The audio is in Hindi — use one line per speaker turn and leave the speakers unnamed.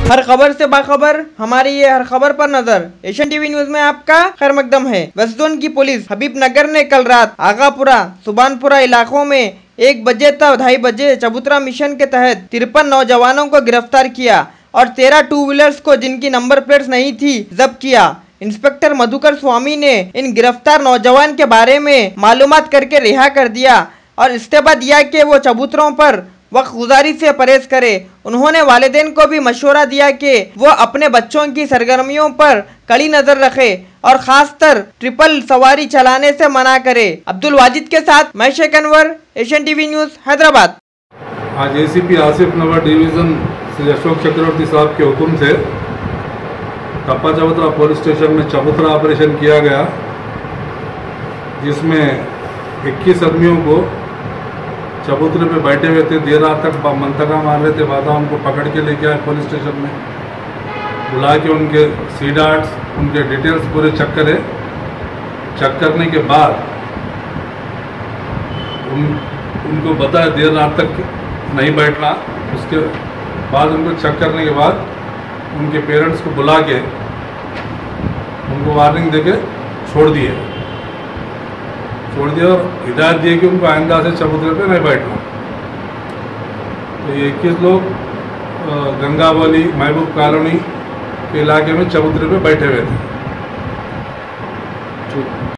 हर खबर से बाखबर, हमारी ये हर खबर पर नजर। एशियन टीवी न्यूज में आपका खैर मकदम है। वेस्ट जोन की पुलिस हबीबनगर ने कल रात आगापुरा, सुबानपुरा इलाकों में 1 बजे तक 2:30 बजे चबूतरा मिशन के तहत 53 नौजवानों को गिरफ्तार किया और 13 टू व्हीलर्स को जिनकी नंबर प्लेट्स नहीं थी जब्त किया। इंस्पेक्टर मधुकर स्वामी ने इन गिरफ्तार नौजवान के बारे में मालूमात करके रिहा कर दिया और इस्तेफा दिया कि वो चबूतरों पर वक्त गुजारी से परहेज करे। उन्होंने वालिदैन को भी मशवरा दिया कि वो अपने बच्चों की सरगर्मियों पर कड़ी नजर रखे और खासकर ट्रिपल सवारी चलाने से मना करे। अब्दुल वाजिद के साथ मैं Sheikh Anwar, Asian TV news, Hyderabad.
आज एसीपी आसिफ नगर डिवीज़न श्री अशोक चक्रवर्ती साहब के हुक्म से टप्पा चबूतरा पुलिस स्टेशन में चबूतरा ऑपरेशन किया गया, जिसमें 21 आदमियों को चबूतरे पे बैठे हुए थे, देर रात तक मंतका मार रहे थे, बाधा उनको पकड़ के लेके आए पुलिस स्टेशन में, बुला के उनके सीडार्ट्स, उनके डिटेल्स पूरे चेक करने के बाद उनको बताया देर रात तक नहीं बैठना। उसके बाद उनको चेक करने के बाद उनके पेरेंट्स को बुला के उनको वार्निंग देके छोड़ दिया और हिदायत दी कि उनको आइंदा से चबूतरे पे नहीं बैठना। तो ये 21 लोग गंगावली महबूब कॉलोनी के इलाके में चबूतरे पे बैठे हुए थे।